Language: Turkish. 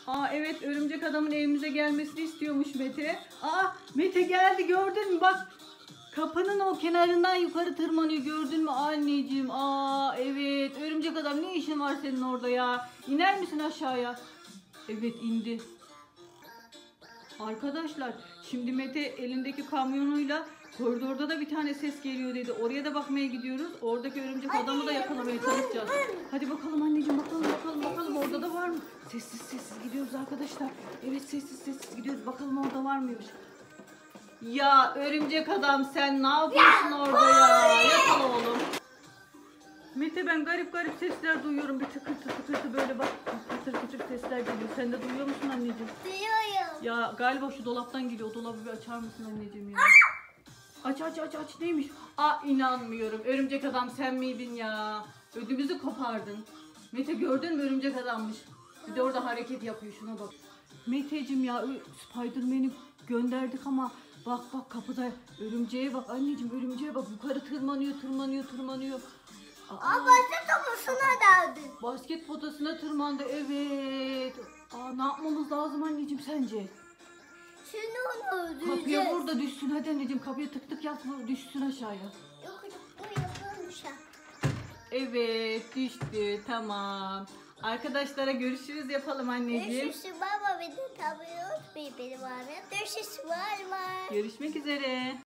Aa evet, örümcek adamın evimize gelmesini istiyormuş Mete. Aa Mete geldi, gördün mü bak. Kapının o kenarından yukarı tırmanıyor, gördün mü anneciğim? Aa evet, örümcek adam ne işin var senin orada ya? İner misin aşağıya? Evet indi. Arkadaşlar şimdi Mete elindeki kamyonuyla koridorda da bir tane ses geliyor dedi. Oraya da bakmaya gidiyoruz. Oradaki örümcek adamı da yakalamaya çalışacağız. Hadi bakalım anneciğim, bakalım orada da var mı? Sessiz sessiz gidiyoruz arkadaşlar. Evet sessiz sessiz gidiyoruz. Bakalım orada var mıymış? Ya örümcek adam sen ne yapıyorsun orada ya? Yakala oğlum. Mete ben garip sesler duyuyorum. Bir tıkırtı tıkırtı böyle bak. Kıtır sesler geliyor. Sen de duyuyor musun anneciğim? Duyuyorum. Ya galiba şu dolaptan geliyor. O dolabı bir açar mısın anneciğim ya? Aç neymiş? Aa inanmıyorum. Örümcek adam sen miydin ya? Ödümüzü kopardın. Mete gördün mü, örümcek adammış. Bir de orada hareket yapıyor, şuna bak. Meteciğim ya, Spiderman'i gönderdik ama bak kapıda örümceğe bak anneciğim, örümceğe bak, yukarı tırmanıyor. Aa basket topusuna daldı. Basket potasına tırmandı, evet. Aa ne yapmamız lazım anneciğim sence? Şimdi onu öldüreceğiz. Kapıya vur da düşsün hadi anneciğim, kapıya tık yap, vur düşsün aşağıya. Yok bu yapılmış. Evet düştü, tamam. Arkadaşlara görüşürüz yapalım anneciğim. Görüşürüz baba, beni tanıyoruz benim annem. Görüşürüz var. Görüşmek üzere.